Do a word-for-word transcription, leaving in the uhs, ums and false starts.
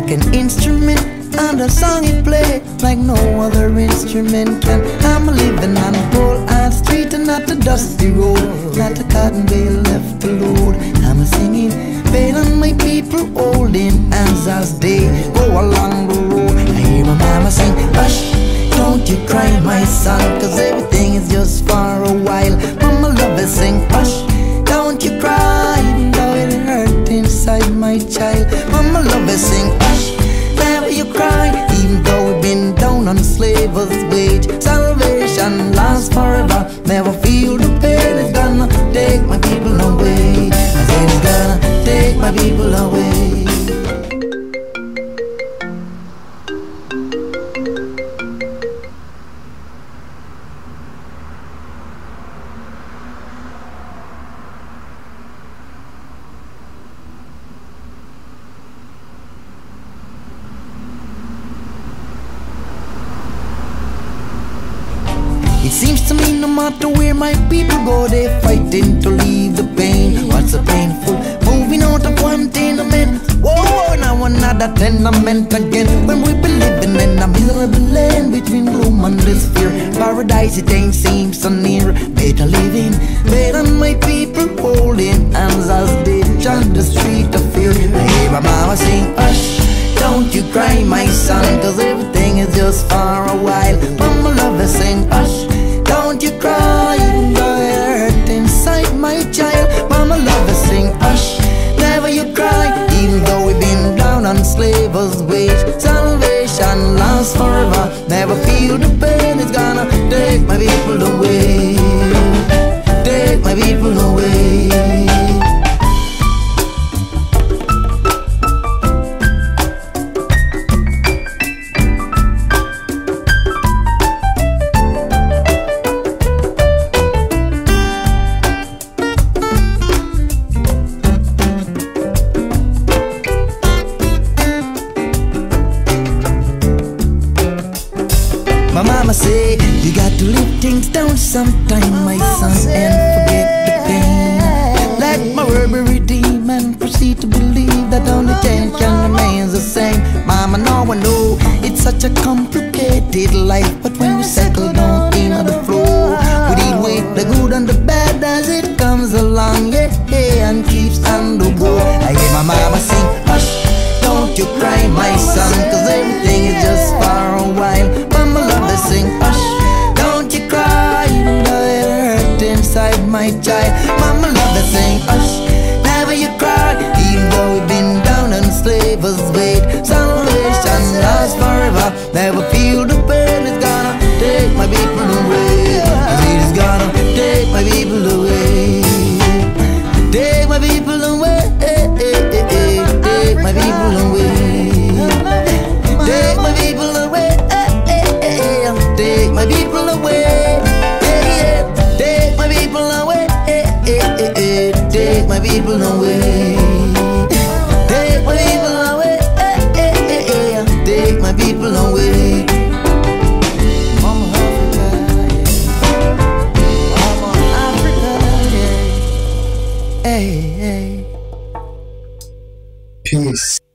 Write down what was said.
like an instrument, and the song it play like no other instrument can. I'm a living on a cold-eyed street and not a dusty road, not a cotton bale left to load. I'm a singing, bailing my people, holding hands as they go along the road. I hear my mama sing, hush, don't you cry my son, cause everything is just for a while. Mama love it, sing, hush, don't you cry, even though it hurt inside my child. Mama love it, sing, hush, never you cry, even though we've been down on slave's wage. Salvation lasts forever, never feel the pain. It's gonna take my people away. I say it's gonna take my people away. It seems to me no matter where my people go, they're fighting to leave the pain. What's so painful? Moving out of one tenement, whoa, now another tenement again. When we been living in a miserable land between gloom and despair, paradise it ain't seems so near. Better living, better my people holding hands as they chant the street of fear. I hear my mama sing, hush, don't you cry my son, cause everything is just for a while. Mama love her sing, hush, don't you cry, even though it hurt inside my child. Mama love her sing, hush, never you cry, even though we've been down on slave's wage. Salvation lasts forever, never feel the pain. It's gonna take my people away, take my people away. My mama say, you got to live things down sometime, my son, and forget the pain. Let my word be redeemed and proceed to believe that only tension remains the same. Mama, now I know it's such a complicated life, but when we settle down in the flow, we deal with the good and the bad as it comes along, yeah, yeah, and keeps on the go. I hear my mama sing, hush, don't you cry my son, cause everything is just for a while. Mama love to sing, hush, don't you cry, even though it hurt inside my child. Mama love to sing, hush, never you cry, even though we've been down on slave's wage. Salvation lasts forever, never feel the pain. It's gonna take my people away. I mean it's gonna take my people away, take my people away, take my people away, take my people away, take my people away, take my people away, take my people away, take my people away, take my people away. Mama Africa, yeah. Mama Africa, yeah. Hey, hey. Peace.